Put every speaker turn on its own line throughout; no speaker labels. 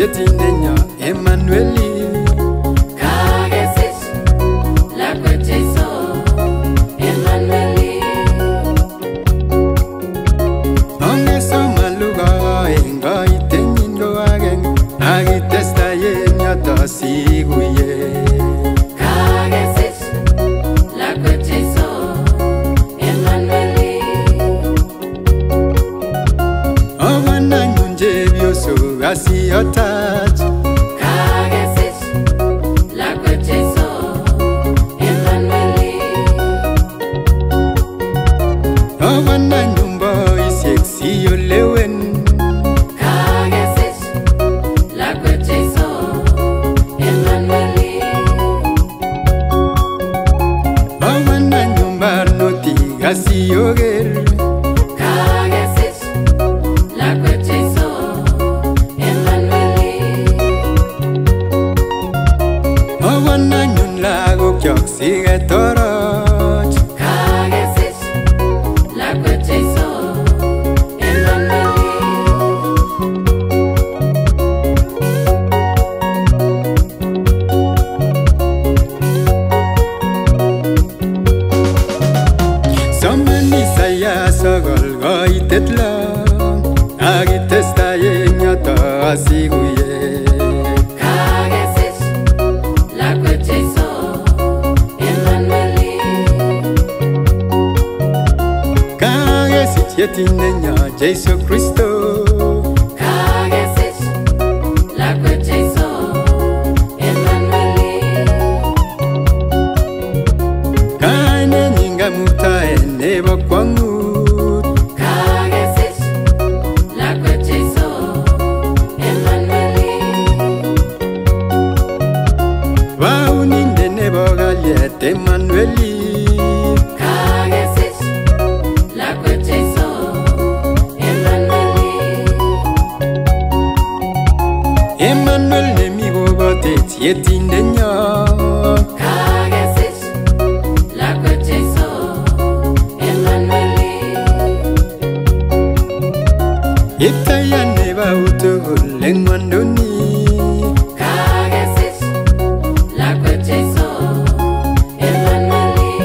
Yetinenya Emmanueli
Kagesis la kwecheso Emmanueli
Onge soma luga enga itenyindo ageng agitesta yenyata siguye
Kagesis la kwecheso Emmanueli
Awana nyunje bioso asiyotach
Kagesis la kwecheso Emmanueli
Awana nyumba iseksi yolewen
Kagesis la kwecheso Emmanueli
Awana nyumba noti asiyoger
Kagesis la kwecheso Emmanueli
Awana nyun lago kyok sige toroch
Kagesis la kwecheso Emmanueli
Somani saya sogol goitet lang agitesta yenyata asiguye
Kagesis la kwecheso Emmanueli
Kagesit yetinenya Jesu Kristo
Kagesis la kwecheso Emmanueli
Kaine nyinga mutae nebo kwangut
Kagesis la kwecheso Emmanueli
Vauninde nebo galyet Emmanueli
Kagesis la kwecheso Emmanueli
Emmanuel nemi gogotet yetindenya
Kagesis la kwecheso Emmanueli
Iptaya neba utugul engwandoni
Kagesis la kwecheso Emmanueli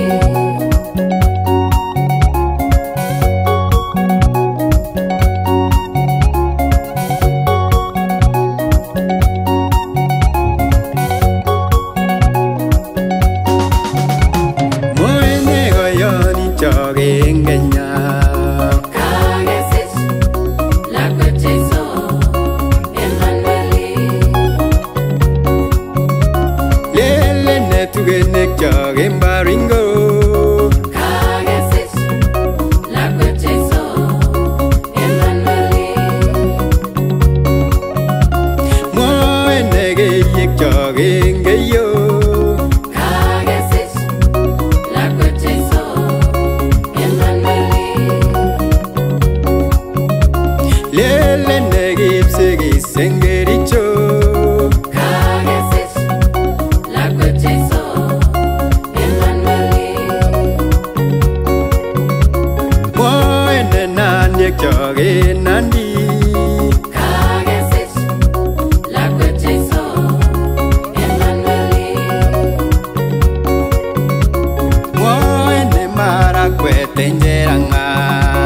Moene goyoni chogengenya
Kagesis la kwecheso Emmanueli
Lele netugenek chogembaringo
Kagesis la kwecheso Emmanueli
Moene geyek chogengeyo
Kagesis la kwecheso Emmanueli
Lele negipsegisengericho
Kagesis la kwecheso Emmanueli
Moene nanyek chogenandi
Kagesis la kwecheso Emmanueli
Moene marakwet enjeranga